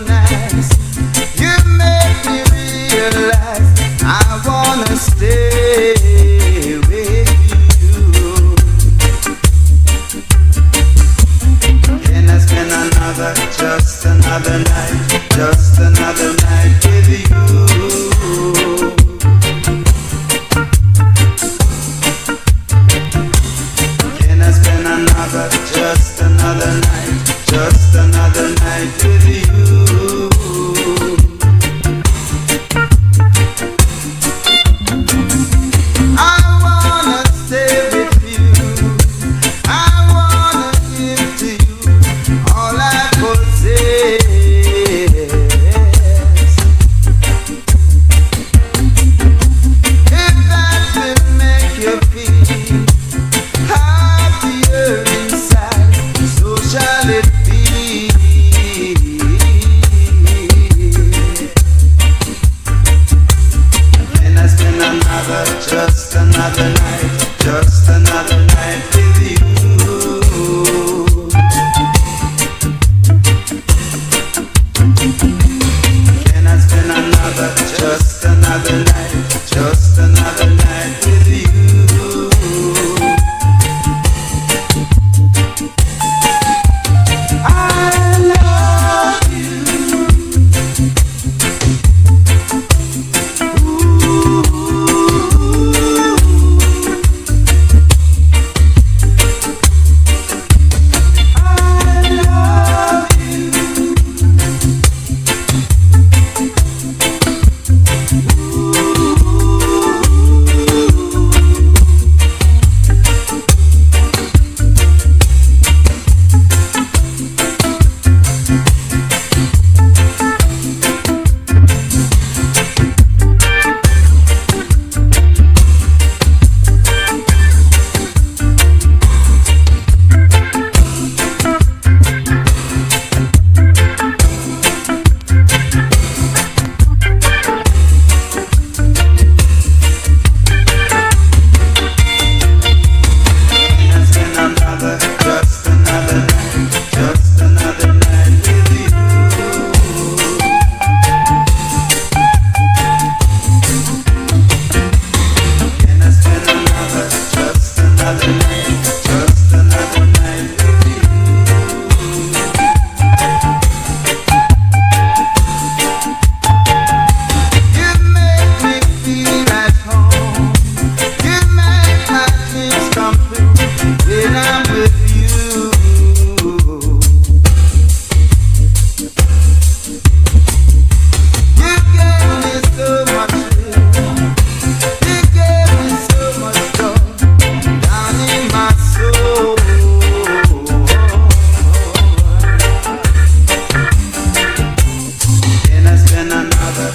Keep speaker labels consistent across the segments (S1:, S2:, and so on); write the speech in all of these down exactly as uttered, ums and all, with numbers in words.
S1: nice. You make me realize I wanna stay with you. Can I spend another, just another night, just another night with you? Can I spend another, just another night, just another night with you? I wanna stay with you. I wanna give to you all I possess. If that will make you feel happier inside, so shall it be. Can I spend another, just another night, just another night with you? Can I spend another, just another night, just another night with you? I love you. I love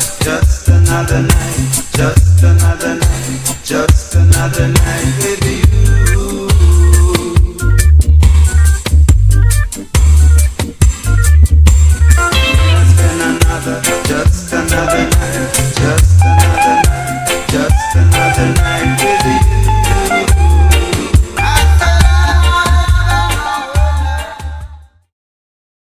S1: just another night, just another night with you.